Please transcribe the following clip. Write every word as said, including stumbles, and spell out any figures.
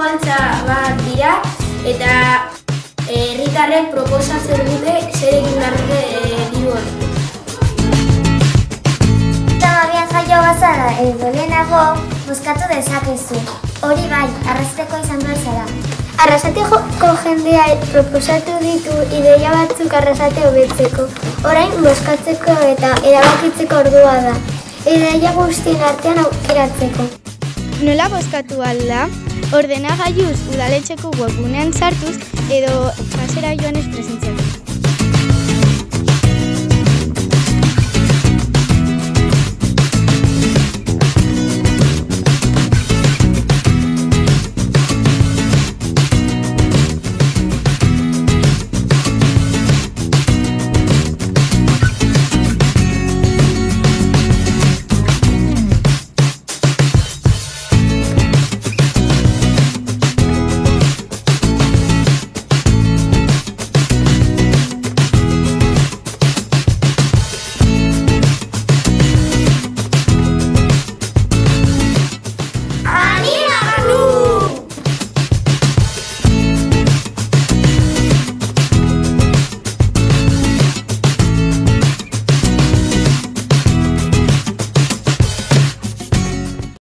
antza bat dira eta herritarrek proposatzen dute zer egin behar dute diru hori. Tamabian jaio bazara edo lehenago bozkatu dezakezu. Hori bai, arrasteko izan du ezara. Arrasateko jendea proposatu ditu ideia batzuk arrasate hobetzeko. Orain bozkatzeko eta erabakitzeko ordua da. Ideia guztien artean aukeratzeko. Nola bozkatu alda? Ordenagailuz udaletxeko webgunean sartuz edo kasera joanez presentziatu.